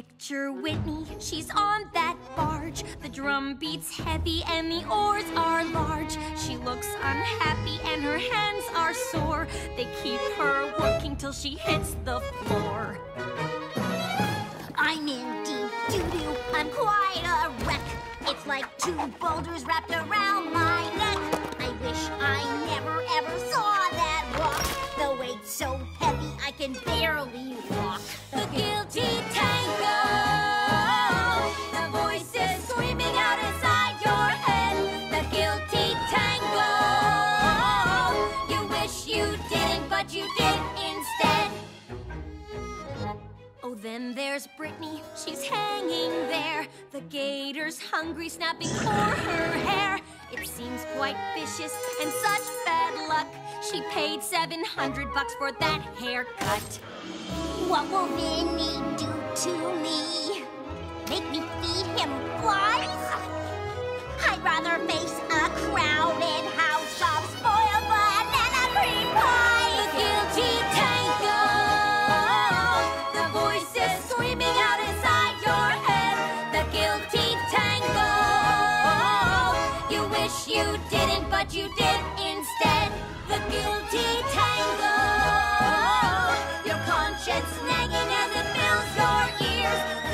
Picture Whitney, she's on that barge. The drum beats heavy and the oars are large. She looks unhappy and her hands are sore. They keep her working till she hits the floor. I'm in deep doo-doo, I'm quite a wreck. It's like 2 boulders wrapped around my neck. I wish I never ever saw that rock. The weight's so heavy I can barely walk. The guilty tango, the voices screaming out inside your head. The guilty tango, you wish you didn't, but you did instead. Oh, then there's Brittany, she's hanging there. The gator's hungry, snapping for her hair. It seems quite vicious and such bad luck. She paid $700 for that haircut. What will Vinny do to me? Make me feed him flies? I'd rather face a crowded house of spoiled banana cream pies. The guilty tango, the voices screaming out inside your head. The guilty tango, you wish you didn't, but you did instead. The guilty tango, your conscience nagging as it fills your ears.